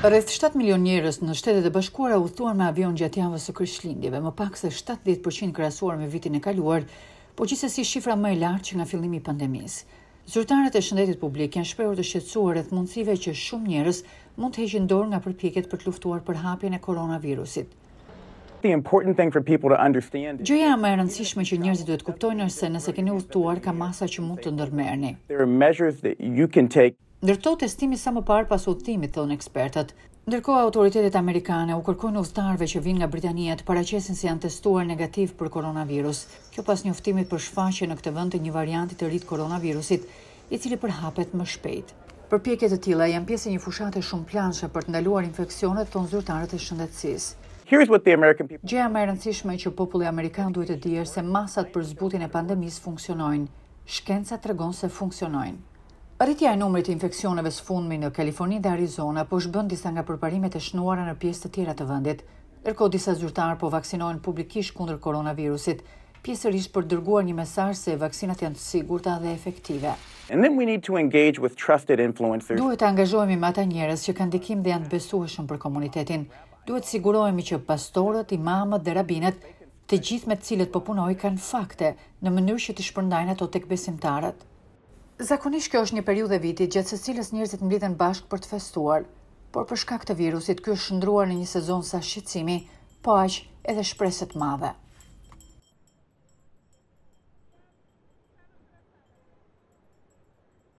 Rreth 7 milion njerëz në Shtetet e Bashkuara udhëtuan me avion gjatë javës së Krishtlindjeve, më pak se 70% krahasuar me vitin e kaluar, por gjithsesi shifra më e lartë që nga fillimi i pandemisë. Zyrtarët e shëndetit publik janë shprehur të shqetësuar rreth mundësive që shumë njerëz mund të heqin dorë nga përpjekjet për të luftuar përhapjen e koronavirusit. Gjëja më e rëndësishme që njerëzit duhet kuptojnë është se nëse keni udhëtuar, ka masa që mund të ndërmerrni. Ndërtohet testimi sa më parë pas udhëtimit, thonë ekspertët. Ndërkohë, autoritetet amerikane u kërkojnë udhëtarëve që vinë nga Britania të paraqesin se janë testuar negativ për koronavirus. Kjo pas njoftimit për shfaqje në këtë vend të një varianti të ri të koronavirusit, i cili përhapet më shpejt. Përpjekje të tilla janë pjesë e një fushate shumëplanshe për të ndaluar infeksionet, thonë zyrtarët e shëndetësisë. Gjëja më e rëndësishme që populli amerikan duhet të dijë se masat për zbutjen e pandemisë funksionojnë. Shkenca tregon se funksionojnë. Rritja e numrit të infeksioneve së fundmi në Kaliforni dhe Arizona po shbën disa nga përparimet e shënuara në pjesë të tjera të vendit. Ndërkohë disa zyrtarë po vaksinohen publikisht kundër koronavirusit, pjesërisht për dërguar një mesazh se vaksinat janë të sigurta dhe efektive. Duhet të angazhohemi me ata njerëz që kanë ndikim dhe janë të besueshëm për komunitetin. Duhet sigurohemi që pastorët, imamët dhe rabinët, të gjithë me të cilët po punoj, kanë fakte në mënyrë që të shpërndajnë ato tek besimtarët. Zakonisht kjo është një periudhë viti gjatë së cilës njerëzit mblidhen bashkë për të festuar, por për shkak të virusit ky është shndruar në një sezon sa shqetësimi, po aq edhe shpresë të madhe.